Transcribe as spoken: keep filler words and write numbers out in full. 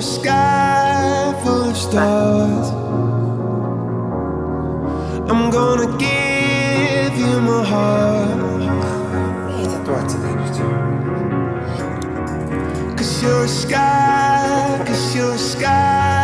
sky full of stars. I'm gonna give you my heart. Mihin sä tuot sitä nyt? Cause you're a sky, cause you're a sky